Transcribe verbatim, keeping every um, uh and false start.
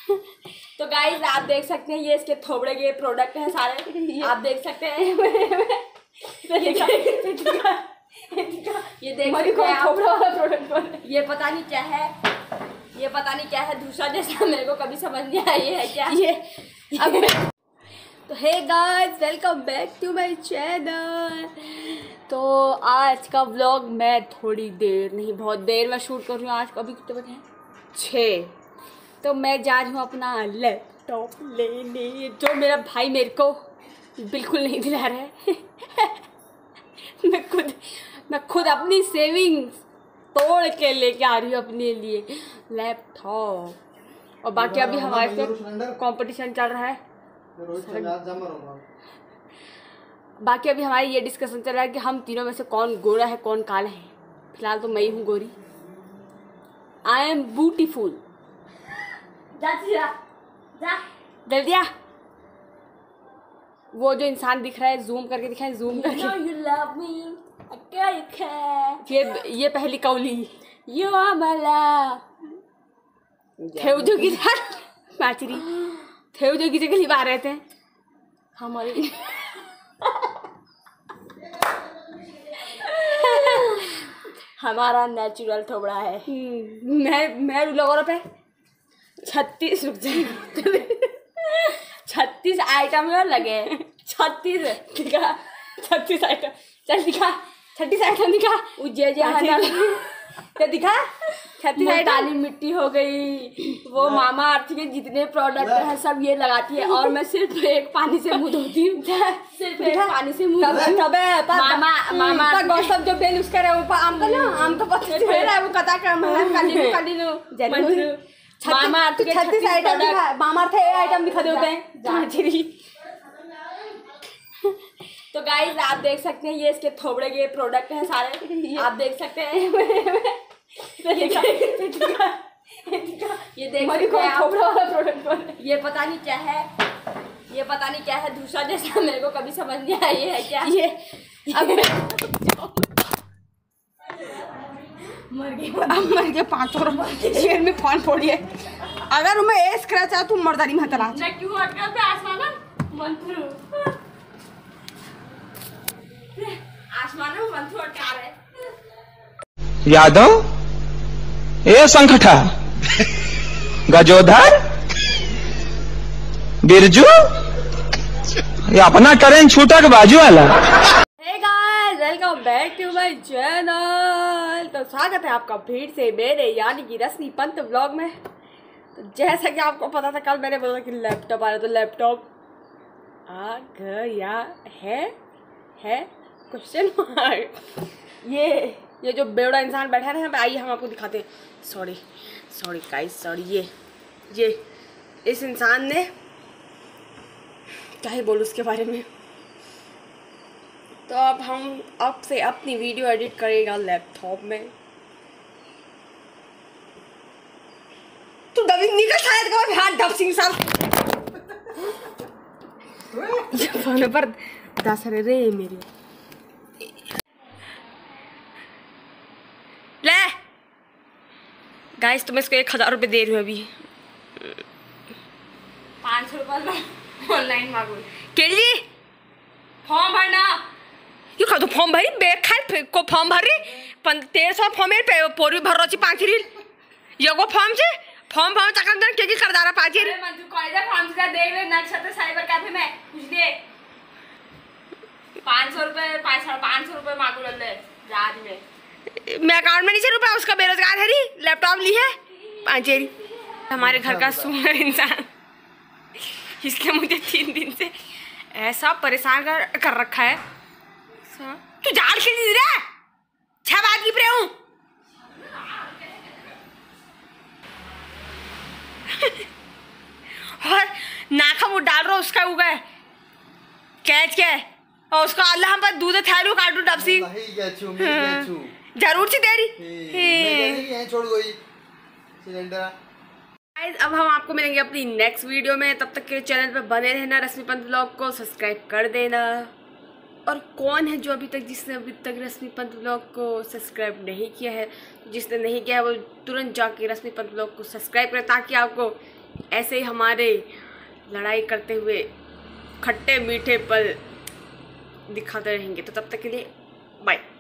तो गाइस आप देख सकते हैं ये इसके थोबड़े के प्रोडक्ट हैं सारे, आप देख सकते हैं। ये देख सकते हैं आप, वाला प्रोडक्ट ये पता नहीं क्या है, ये पता नहीं क्या है दूसरा जैसा, मेरे को कभी समझ नहीं आया ये है क्या ये, अब तो hey guys welcome back to my channel. तो आज का व्लॉग मैं थोड़ी देर नहीं बहुत देर में शूट कर रही हूँ। आज कभी कितने बजे हैं? छः। तो मैं जा रही हूँ अपना लैपटॉप लेने, जो मेरा भाई मेरे को बिल्कुल नहीं दिला रहा है। मैं खुद मैं खुद अपनी सेविंग्स तोड़ के लेके आ रही हूँ अपने लिए लैपटॉप। और बाकी अभी हमारे से कंपटीशन चल रहा है। बाकी अभी हमारी ये डिस्कशन चल रहा है कि हम तीनों में से कौन गोरा है कौन काला है। फिलहाल तो मैं ही हूँ गोरी। I am beautiful. जा जा जा जल्दी आ। वो जो इंसान दिख रहा है जूम करके दिखाएं, जूम करके। you know you love me, I care. ये ये पहली कौली you are my love। थे जो की माचरी थे जो की जगह लिवा रहे थे हमारी। हमारा नेचुरल थोड़ा है। मैं मैं लोगों पे छत्तीस रुक जाए छत्तीस आइटम लगे। छत्तीस दिखा, छत्तीस आइटम चल दिखा, छत्तीस आइटम दिखा। उज्जै जे दिखा छत्तीस आइटम। काली मिट्टी हो गई। वो मामा अर्थ के जितने प्रोडक्ट है सब ये लगाती है और मैं सिर्फ एक पानी से मुंह धोती हूँ। सिर्फ एक पानी से मुंह मामा मामा गौसम जो बेल उसका रहे वो आम का ना आम का पत्थर है वो कता का महल काली काली नो जरूर मामा अर्थ के छत्तीस आइटम दिखा। मामा अर्थ ए आइटम दिखा देते हैं जांचरी। तो गाइस आप देख सकते हैं ये इसके थोबड़े के प्रोडक्ट हैं सारे, आप देख सकते हैं। ये देख सकते हैं आप, थोबड़ा वाला प्रोडक्ट ये पता नहीं क्या है, ये पता नहीं क्या है दूसरा जैसा, मेरे को कभी समझ नहीं आया ये है क्या ये। अब मर गई अब मर गए पाँच सौ शेर में फोन फोड़िए। अगर मैं ऐस करा चाह तुम मर्दारी में तला क्यों अटका पे आसमान मंत्र आसमान में मंत्र अटका रहे। यादव ए संखठा गजोधर बिरजू ये अपना करें छूटा के बाजू वाला। Welcome back to my channel. तो स्वागत है आपका फिर से मेरे यानी कि रश्मि पंत ब्लॉग में। तो जैसा कि आपको पता था कल मैंने बोला कि लैपटॉप आ रहा, तो लैपटॉप आ गया है है क्वेश्चन मार्क। ये ये जो बेवड़ा इंसान बैठा है ना, आइए हम आपको दिखाते हैं। Sorry sorry guys sorry. ये ये इस इंसान ने क्या ही बोलूँ उसके बारे में। तो अब हम अब से अपनी वीडियो एडिट करेगा लैपटॉप में। तू डबिंग नहीं कर शायद का ध्यान डब सिंह साहब फोन पर दस रहे रे मेरे ले गाइस। तो मैं इसको एक हजार रुपये दे रही हूँ अभी। पाँच सौ रुपये ऑनलाइन मांगो के लिए फॉर्म भरना। यू खा तो फॉर्म भरी बैग खाए को फॉर्म भरी तेरह सौ फॉर्म पे पोरी भर रही पाँच रील ये को फॉर्म से फॉर्म फॉर्म चक्कर के कर दारा पाँच रील फॉर्म का देख ले नक्षत्र साइबर कैफे में कुछ दे पाँच सौ रुपये पाँच साढ़े पाँच सौ रुपये मांगू ले रात में। मैं अकाउंट में नीचे रुपया उसका बेरोजगार है री लैपटॉप ली है पाँच री। हमारे घर का सुंदर इंसान इसलिए मुझे तीन दिन से ऐसा परेशान कर, कर रखा है। तू जाल के नहीं रहा छह बात की प्रे हूँ। और नाखा वो डाल रहा उसका उगा कैच क्या है और उसको अल्लाह हम पर दूध थैलू काटू डबसी जरूर सी तेरी छोड़ गई सिलेंडर। अब हम आपको मिलेंगे अपनी नेक्स्ट वीडियो में। तब तक के चैनल पर बने रहना। रश्मि पंत ब्लॉग को सब्सक्राइब कर देना। और कौन है जो अभी तक जिसने अभी तक रश्मि पंत ब्लॉग को सब्सक्राइब नहीं किया है, जिसने नहीं किया है वो तुरंत जाके रश्मि पंत ब्लॉग को सब्सक्राइब करें ताकि आपको ऐसे ही हमारे लड़ाई करते हुए खट्टे मीठे पल दिखाते रहेंगे। तो तब तक के लिए बाय।